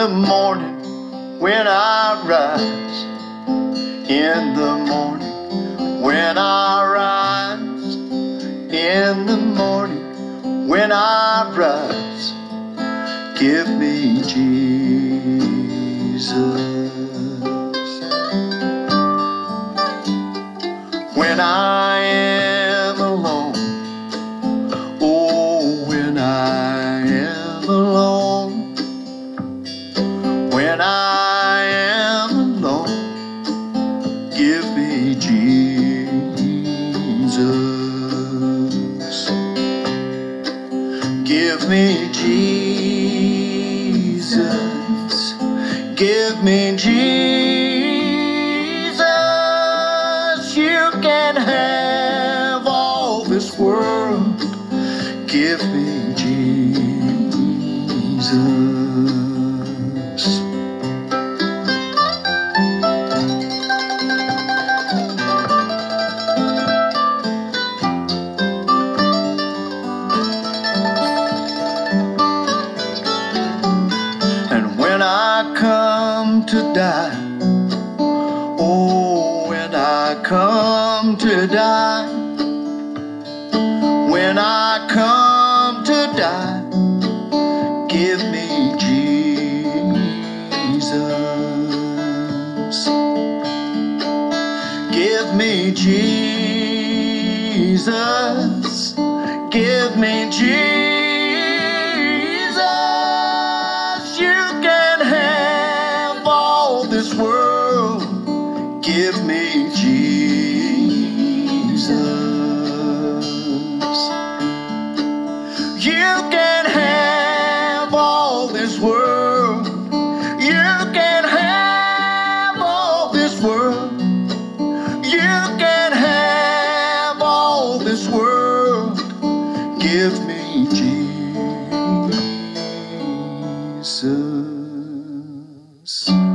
the morning when I rise, in the morning when I rise, in the morning when I rise, give me Jesus. When I am alone, oh, when I am alone, when I am alone, give me Jesus. Give me Jesus. Give me Jesus. You can have all this world. Give me Jesus. And when I come to die, oh, when I come to die, when I come to die, give me Jesus. Give me Jesus. Give me Jesus. You can have all this world. Give me Jesus. You can have all this world. You can have all this world. You can have all this world. Give me Jesus.